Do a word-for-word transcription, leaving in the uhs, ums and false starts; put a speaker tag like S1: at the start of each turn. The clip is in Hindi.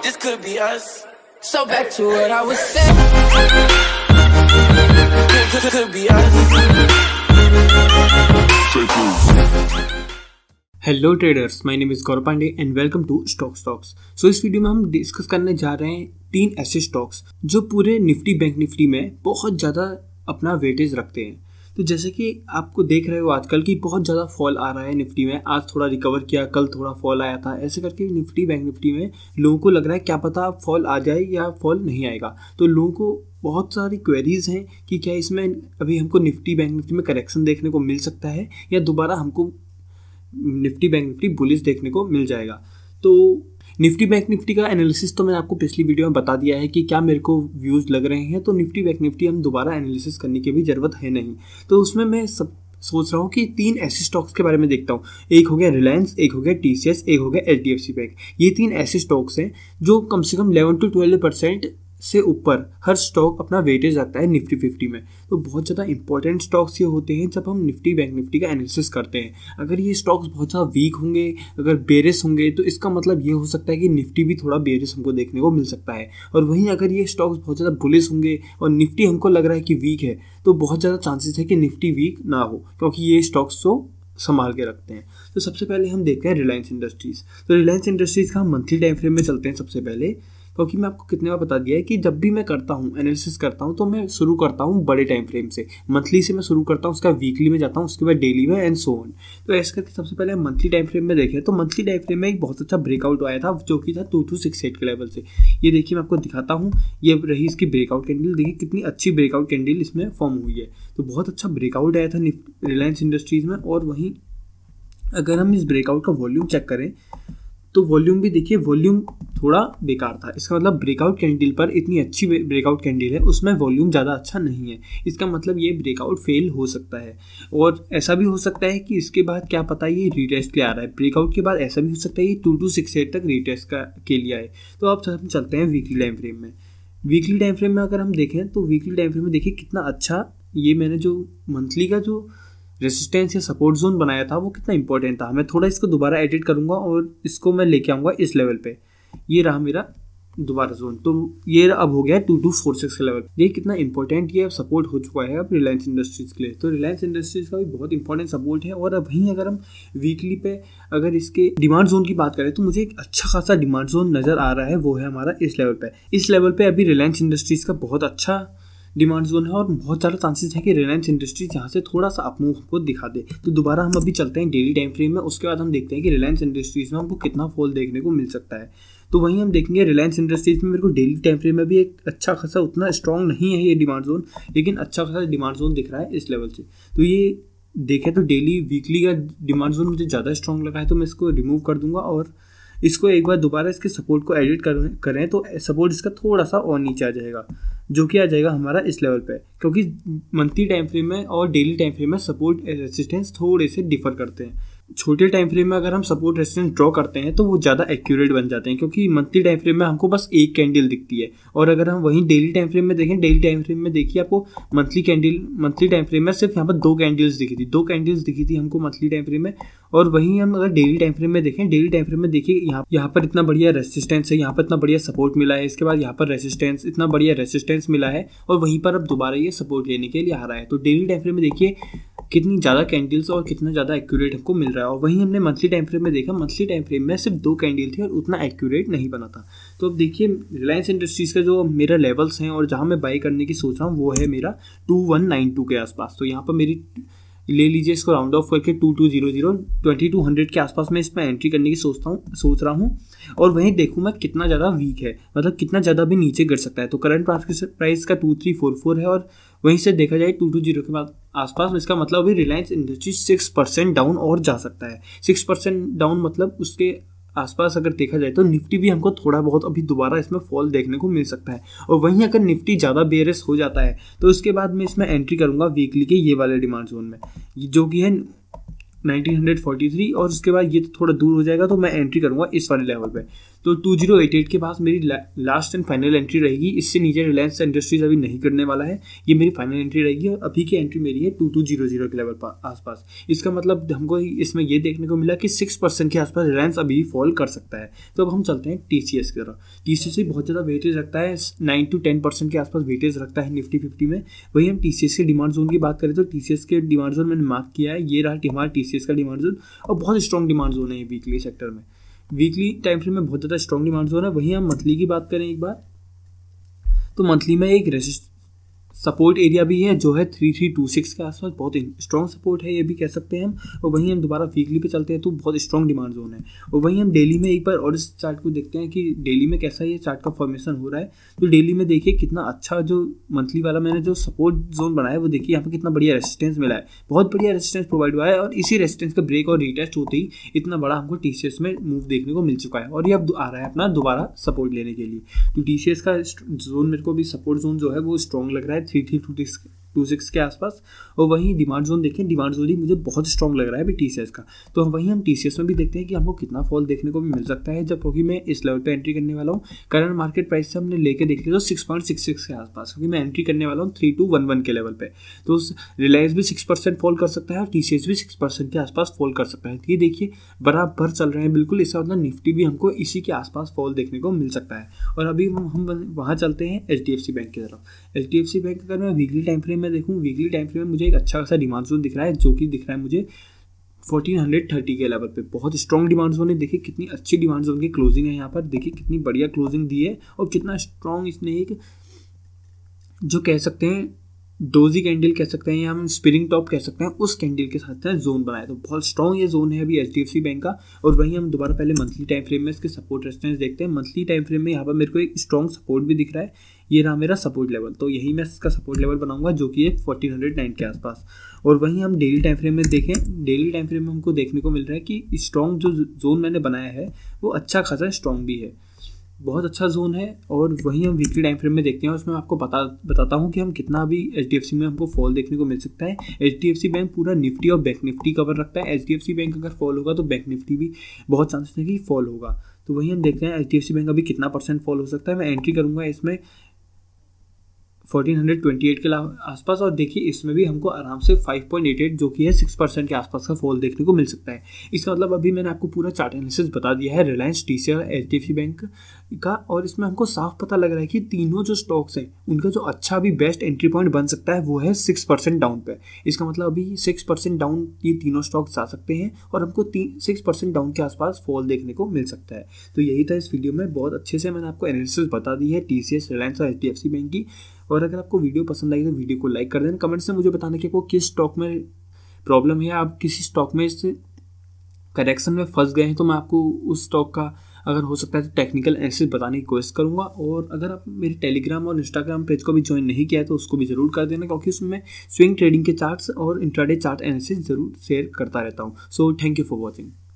S1: this could be us. So back to what I was saying. Could, could be us.
S2: Hello traders, my name is Gaurav Pandey and welcome to stock stocks. So इस वीडियो में हम डिस्कस करने जा रहे हैं तीन ऐसे स्टॉक्स जो पूरे निफ्टी बैंक निफ्टी में बहुत ज़्यादा अपना वेटेज रखते हैं। तो जैसे कि आपको देख रहे हो आजकल की बहुत ज़्यादा फॉल आ रहा है निफ्टी में, आज थोड़ा रिकवर किया, कल थोड़ा फॉल आया था, ऐसे करके निफ्टी बैंक निफ्टी में लोगों को लग रहा है क्या पता फॉल आ जाए या फॉल नहीं आएगा। तो लोगों को बहुत सारी क्वेरीज हैं कि क्या इसमें अभी हमको निफ्टी बैंक निफ्टी में करेक्शन देखने को मिल सकता है या दोबारा हमको निफ्टी बैंक निफ्टी बुलिश देखने को मिल जाएगा। तो निफ्टी बैंक निफ्टी का एनालिसिस तो मैंने आपको पिछली वीडियो में बता दिया है कि क्या मेरे को व्यूज़ लग रहे हैं, तो निफ्टी बैंक निफ्टी हम दोबारा एनालिसिस करने की भी ज़रूरत है नहीं। तो उसमें मैं सब सोच रहा हूँ कि तीन ऐसे स्टॉक्स के बारे में देखता हूँ। एक हो गया रिलायंस, एक हो गया टीसीएस, एक हो गया एचडीएफसी बैंक। ये तीन ऐसे स्टॉक्स हैं जो कम से कम इलेवन टू ट्वेल्व परसेंट से ऊपर हर स्टॉक अपना वेटेज रखता है निफ्टी फिफ्टी में। तो बहुत ज़्यादा इंपॉर्टेंट स्टॉक्स ये होते हैं जब हम निफ्टी बैंक निफ्टी का एनालिसिस करते हैं। अगर ये स्टॉक्स बहुत ज़्यादा वीक होंगे, अगर बेरिश होंगे, तो इसका मतलब ये हो सकता है कि निफ्टी भी थोड़ा बेरिश हमको देखने को मिल सकता है। और वहीं अगर ये स्टॉक्स बहुत ज़्यादा बुलिश होंगे और निफ्टी हमको लग रहा है कि वीक है, तो बहुत ज़्यादा चांसेस है कि निफ्टी वीक ना हो, क्योंकि ये स्टॉक्स तो संभाल के रखते हैं। तो सबसे पहले हम देखते हैं रिलायंस इंडस्ट्रीज़। तो रिलायंस इंडस्ट्रीज़ का हम मंथली टाइम फ्रेम में चलते हैं सबसे पहले, क्योंकि मैं आपको कितने बार बता दिया है कि जब भी मैं करता हूँ एनालिसिस करता हूँ तो मैं शुरू करता हूँ बड़े टाइम फ्रेम से। मंथली से मैं शुरू करता हूँ, उसका वीकली में जाता हूँ, उसके बाद डेली में एंड सो ऑन। तो ऐसे करके सबसे पहले मंथली टाइम फ्रेम में देखें तो मंथली टाइम फ्रेम में एक बहुत अच्छा ब्रेकआउट आया था जो कि था टू टू सिक्स एट के लेवल से। ये देखिए मैं आपको दिखाता हूँ, ये रही इसकी ब्रेकआउट कैंडल। देखिए कितनी अच्छी ब्रेकआउट कैंडल इसमें फॉर्म हुई है। तो बहुत अच्छा ब्रेकआउट आया था रिलायंस इंडस्ट्रीज़ में। और वहीं अगर हम इस ब्रेकआउट का वॉल्यूम चेक करें तो वॉल्यूम भी देखिए, वॉल्यूम थोड़ा बेकार था। इसका मतलब ब्रेकआउट कैंडल पर इतनी अच्छी ब्रेकआउट कैंडल है, उसमें वॉल्यूम ज़्यादा अच्छा नहीं है। इसका मतलब ये ब्रेकआउट फेल हो सकता है। और ऐसा भी हो सकता है कि इसके बाद क्या पता ये रीटेस्ट के आ रहा है। ब्रेकआउट के बाद ऐसा भी हो सकता है ये टू टू सिक्स एट तक रीटेस्ट का के लिए आए। तो अब हम चलते हैं वीकली टाइम फ्रेम में। वीकली टाइम फ्रेम में अगर हम देखें तो वीकली टाइम फ्रेम में देखिए कितना अच्छा ये मैंने जो मंथली का जो रेसिस्टेंस या सपोर्ट जोन बनाया था वो कितना इंपॉर्टेंट था। मैं थोड़ा इसको दोबारा एडिट करूंगा और इसको मैं लेके आऊँगा इस लेवल पे। ये रहा मेरा दोबारा जोन। तो ये अब हो गया टू टू फोर सिक्स का लेवल। ये कितना इंपॉर्टेंट ये अब सपोर्ट हो चुका है अब रिलायंस इंडस्ट्रीज़ के लिए। तो रिलायंस इंडस्ट्रीज़ का भी बहुत इंपॉर्टेंट सपोर्ट है। और वहीं अगर हम वीकली पे अगर इसके डिमांड जोन की बात करें तो मुझे एक अच्छा खासा डिमांड जोन नज़र आ रहा है, वो है हमारा इस लेवल पे। इस लेवल पे अभी रिलायंस इंडस्ट्रीज़ का बहुत अच्छा डिमांड जोन है और बहुत ज़्यादा चांसेस है कि रिलायंस इंडस्ट्रीज यहाँ से थोड़ा सा अपमूव को दिखा दे। तो दोबारा हम अभी चलते हैं डेली टाइम फ्रेम में। उसके बाद हम देखते हैं कि रिलायंस इंडस्ट्रीज में हमको कितना फॉल देखने को मिल सकता है। तो वहीं हम देखेंगे रिलायंस इंडस्ट्रीज में मेरे को डेली टाइम फ्रेम में भी एक अच्छा खासा, उतना स्ट्रॉन्ग नहीं है ये डिमांड जोन, लेकिन अच्छा खासा डिमांड जोन दिख रहा है इस लेवल से। तो ये देखें तो डेली वीकली का डिमांड जोन मुझे ज़्यादा स्ट्रॉन्ग लगा है, तो मैं इसको रिमूव कर दूंगा और इसको एक बार दोबारा इसके सपोर्ट को एडिट करें तो सपोर्ट इसका थोड़ा सा और नीचे आ जाएगा, जो कि आ जाएगा हमारा इस लेवल पे। क्योंकि मंथली टाइम फ्रेम में और डेली टाइम फ्रेम में सपोर्ट रेसिस्टेंस थोड़े से डिफर करते हैं। छोटे टाइम फ्रेम में अगर हम सपोर्ट रेसिस्टेंस ड्रॉ करते हैं तो वो ज़्यादा एक्यूरेट बन जाते हैं, क्योंकि मंथली टाइम फ्रेम में हमको बस एक कैंडल दिखती है। और अगर हम वहीं डेली टाइम फ्रेम में देखें, डेली टाइम फ्रेम में देखिए आपको monthly candle monthly time frame में सिर्फ यहाँ पर दो कैंडल्स दिखी थी दो कैंडल्स दिखी थी हमको मंथली टाइम फ्रेम में। और वहीं हम अगर डेली टाइम फ्रेम में देखें, डेली टाइम फ्रेम में देखिए यहाँ यहाँ पर इतना बढ़िया रेसिस्टेंस है, यहाँ पर इतना बढ़िया सपोर्ट मिला है, इसके बाद यहाँ पर रेसिस्टेंस, इतना बढ़िया रेसिस्टेंस मिला है और वहीं पर अब दोबारा ये सपोर्ट लेने के लिए आ रहा है। तो डेली टाइम फ्रेम में देखिए कितनी ज़्यादा कैंडल्स और कितना ज़्यादा एक्यूरेट हमको मिल रहा है। और वहीं हमने मंथली टाइम फ्रेम में देखा, मंथली टाइम फ्रेम में सिर्फ दो कैंडल थी और उतना एक्यूरेट नहीं बना था। तो अब देखिए रिलायंस इंडस्ट्रीज़ का जो मेरा लेवल्स हैं और जहाँ मैं बाई करने की सोच रहा हूँ वो है मेरा टू वन नाइन टू के आसपास। तो यहाँ पर मेरी ले लीजिए इसको राउंड ऑफ करके two two zero zero twenty two hundred के आसपास मैं इसमें एंट्री करने की सोचता हूँ सोच रहा हूँ और वहीं देखूँ मैं कितना ज़्यादा वीक है, मतलब कितना ज़्यादा भी नीचे गिर सकता है। तो करंट प्राइस का टू थ्री फोर फोर है और वहीं से देखा जाए टू टू जीरो के बाद आसपास, इसका मतलब अभी Reliance Industries six percent down और जा सकता है। सिक्स परसेंट डाउन मतलब उसके आसपास अगर देखा जाए तो निफ्टी भी हमको थोड़ा बहुत अभी दोबारा इसमें फॉल देखने को मिल सकता है। और वहीं अगर निफ्टी ज़्यादा बेयरिश हो जाता है तो उसके बाद मैं इसमें एंट्री करूंगा वीकली के ये वाले डिमांड जोन में, जो कि है नाइनटीन फोर्टी थ्री, और उसके बाद ये तो थोड़ा दूर हो जाएगा तो मैं एंट्री करूंगा इस वाले लेवल पे। तो टू जीरो एट एट के पास मेरी ला, लास्ट एंड फाइनल एंट्री रहेगी। इससे नीचे रिलायंस इंडस्ट्रीज अभी नहीं करने वाला है, ये मेरी फाइनल एंट्री रहेगी। और अभी की एंट्री मेरी है टू टू जीरो जीरो के लेवल पर आसपास। इसका मतलब हमको इसमें ये देखने को मिला कि सिक्स परसेंट के आसपास रिलायंस अभी फॉल कर सकता है। तो अब हम चलते हैं टीसीएस की तरफ। टीसीएस बहुत ज़्यादा वेटेज रखता है, नाइन टू टेन परसेंट के आसपास वेटेज रखता है निफ्टी फिफ्टी में। वही हम टीसीएस के डिमांड जोन की बात करें तो टीसीएस के डिमांड जोन मैंने मार्क किया है, ये रहा हमारा टीसीएस का डिमांड जोन और बहुत स्ट्रॉन्ग डिमांड जोन है वीकली सेक्टर में। वीकली टाइम फ्रेम में बहुत ज़्यादा स्ट्रॉन्ग डिमांड जोन है। वहीं हम मंथली की बात करें एक बार, तो मंथली में एक रेसिस्ट सपोर्ट एरिया भी है जो है थ्री थ्री टू सिक्स के आसपास, बहुत स्ट्रॉन्ग सपोर्ट है ये भी कह सकते हैं हम। और वहीं हम दोबारा वीकली पे चलते हैं तो बहुत स्ट्रॉन्ग डिमांड जोन है। और वहीं हम डेली में एक बार और इस चार्ट को देखते हैं कि डेली में कैसा ये चार्ट का फॉर्मेशन हो रहा है। तो डेली में देखिए कितना अच्छा जो मंथली वाला मैंने जो सपोर्ट जोन बनाया है वो देखिए यहाँ पर कितना बढ़िया रेजिस्टेंस मिला है, बहुत बढ़िया रेजिस्टेंस प्रोवाइड हुआ है। और इसी रेजिस्टेंस का ब्रेक और रीटेस्ट होते ही इतना बड़ा हमको टीसीएस में मूव देखने को मिल चुका है और ये अब आ रहा है अपना दोबारा सपोर्ट लेने के लिए। तो टीसीएस का जोन मेरे को भी सपोर्ट जोन जो है वो स्ट्रॉन्ग लग रहा है three three two two six के आसपास। और वहीं डिमांड जोन देखें, डिमांड जोन ही मुझे बहुत स्ट्रॉन्ग लग रहा है अभी टीसीएस का। तो हम वहीं हम टीसीएस में भी देखते हैं कि हमको कितना फॉल देखने को भी मिल सकता है जब, क्योंकि मैं इस लेवल पे एंट्री करने वाला हूँ। करंट मार्केट प्राइस से हमने लेके देख लिया तो सिक्स पॉइंट सिक्स सिक्स के आसपास, क्योंकि मैं एंट्री करने वाला हूँ थ्री टू वन वन के लेवल पे। तो रिलायंस भी सिक्स परसेंट फॉल कर सकता है और टीसीएस भी सिक्स परसेंट के आसपास फॉल कर सकता है। ये देखिए बराबर चल रहे हैं बिल्कुल, इसका मतलब निफ्टी भी हमको इसी के आसपास फॉल देखने को मिल सकता है। और अभी हम वहाँ चलते हैं एचडीएफसी बैंक की तरफ। एचडीएफसी बैंक अगर मैं वीकली टाइम फ्रेम में देखूँ, वीकली टाइम फ्रेम में मुझे एक अच्छा खासा डिमांड जोन दिख रहा है जो कि दिख रहा है मुझे फोर्टीन थर्टी के लेवल पे। बहुत स्ट्रॉन्ग डिमांड जोन है, देखिए कितनी अच्छी डिमांड जोन की क्लोजिंग है यहाँ पर, देखिए कितनी बढ़िया क्लोजिंग दी है और कितना स्ट्रॉन्ग इसने एक जो कह सकते हैं डोजी कैंडल कह सकते हैं या हम स्पिरिंग टॉप कह सकते हैं, उस कैंडल के साथ जोन बनाया। तो बहुत स्ट्रॉन्ग ये जोन है अभी एचडीएफसी बैंक का। और वहीं हम दोबारा पहले मंथली टाइम फ्रेम में इसके सपोर्ट रेजिस्टेंस देखते हैं। मंथली टाइम फ्रेम में यहाँ पर मेरे को एक स्ट्रॉन्ग सपोर्ट भी दिख रहा है, ये रहा मेरा सपोर्ट लेवल। तो यही मैं इसका सपोर्ट लेवल बनाऊंगा जो कि है फोर्टीन हंड्रेड नाइन के आसपास। और वहीं हम डेली टाइम फ्रेम में देखें, डेली टाइम फ्रेम में हमको देखने को मिल रहा है कि स्ट्रॉन्ग जो जोन मैंने बनाया है वो अच्छा खासा स्ट्रॉन्ग भी है, बहुत अच्छा जोन है। और वहीं हम वीकली टाइम फ्रेम में देखते हैं, उसमें आपको बता बताता हूँ कि हम कितना अभी एचडीएफसी में हमको फॉल देखने को मिल सकता है। एचडीएफसी बैंक पूरा निफ्टी और बैंक निफ्टी कवर रखता है। एचडीएफसी बैंक अगर फॉल होगा तो बैंक निफ्टी भी बहुत चांसेस है कि फॉल होगा। तो वहीं हम देखते हैं एचडीएफसी बैंक अभी कितना परसेंट फॉल हो सकता है। मैं एंट्री करूँगा इसमें फोर्टीन ट्वेंटी एट के आसपास और देखिए इसमें भी हमको आराम से फाइव पॉइंट एट एट जो कि है सिक्स परसेंट के आसपास का फॉल देखने को मिल सकता है। इसका मतलब अभी मैंने आपको पूरा चार्ट एनालिसिस बता दिया है रिलायंस, टीसीएस, एचडीएफसी बैंक का। और इसमें हमको साफ पता लग रहा है कि तीनों जो स्टॉक्स हैं उनका जो अच्छा भी बेस्ट एंट्री पॉइंट बन सकता है वो है सिक्स परसेंट डाउन पे। इसका मतलब अभी सिक्स परसेंट डाउन ये तीनों स्टॉक्स आ सकते हैं और हमको सिक्स परसेंट डाउन के आसपास फॉल देखने को मिल सकता है। तो यही था इस वीडियो में, बहुत अच्छे से मैंने आपको एनालिसिस बता दी है टीसीएस, रिलायंस और एचडीएफसी बैंक की। और अगर आपको वीडियो पसंद आई तो वीडियो को लाइक कर देना। कमेंट से मुझे बताना कि आपको किस स्टॉक में प्रॉब्लम है, आप किसी स्टॉक में इस करेक्शन में फंस गए हैं तो मैं आपको उस स्टॉक का अगर हो सकता है तो टेक्निकल एनालिसिस बताने की कोशिश करूंगा। और अगर आप मेरे टेलीग्राम और इंस्टाग्राम पेज को भी ज्वाइन नहीं किया है तो उसको भी जरूर कर देना, क्योंकि उसमें मैं स्विंग ट्रेडिंग के चार्ट्स और इंट्राडे चार्ट एनालिसिस जरूर शेयर करता रहता हूँ। So thank you for watching.